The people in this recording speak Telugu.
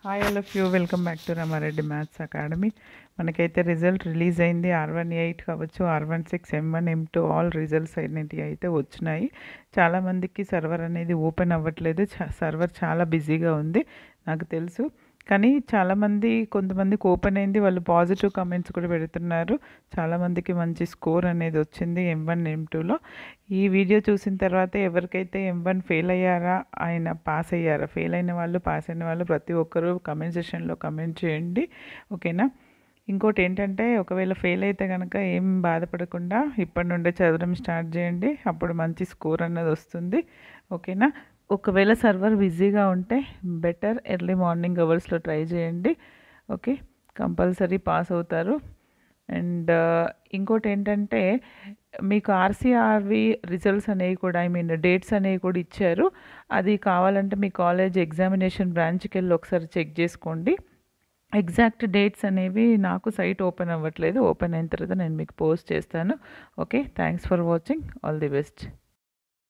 Hi all of you, welcome back to Rama Reddy maths academy. మనకైతే రిజల్ట్ రిలీజ్ అయింది. R1 8 కావచ్చు, R1 6 M1 M2 all results అనేటివి అయితే వచ్చినాయి. చాలామందికి సర్వర్ అనేది ఓపెన్ అవ్వట్లేదు, సర్వర్ చాలా బిజీగా ఉంది నాకు తెలుసు. కానీ కొంతమందికి ఓపెన్ అయింది, వాళ్ళు పాజిటివ్ కమెంట్స్ కూడా పెడుతున్నారు. చాలామందికి మంచి స్కోర్ అనేది వచ్చింది M1 M2లో. ఈ వీడియో చూసిన తర్వాత ఎవరికైతే M1 ఫెయిల్ అయ్యారా, ఆయన పాస్ అయ్యారా, ఫెయిల్ అయిన వాళ్ళు పాస్ అయిన వాళ్ళు ప్రతి ఒక్కరూ కమెంట్ సెషన్లో కమెంట్ చేయండి, ఓకేనా. ఇంకోటి ఏంటంటే, ఒకవేళ ఫెయిల్ అయితే కనుక ఏం బాధపడకుండా ఇప్పటి నుండే చదవడం స్టార్ట్ చేయండి, అప్పుడు మంచి స్కోర్ అన్నది వస్తుంది, ఓకేనా. ఒకవేళ సర్వర్ బిజీగా ఉంటే బెటర్ ఎర్లీ మార్నింగ్ అవర్స్లో ట్రై చేయండి, ఓకే. కంపల్సరీ పాస్ అవుతారు. అండ్ ఇంకోటి ఏంటంటే, మీకు ఆర్సీఆర్వి రిజల్ట్స్ అనేవి కూడా డేట్స్ అనేవి కూడా ఇచ్చారు. అది కావాలంటే మీ కాలేజ్ ఎగ్జామినేషన్ బ్రాంచ్కి వెళ్ళి ఒకసారి చెక్ చేసుకోండి. ఎగ్జాక్ట్ డేట్స్ అనేవి నాకు సైట్ ఓపెన్ అవ్వట్లేదు. ఓపెన్ అయిన తర్వాత నేను మీకు పోస్ట్ చేస్తాను, okay. Thanks for watching. All the best.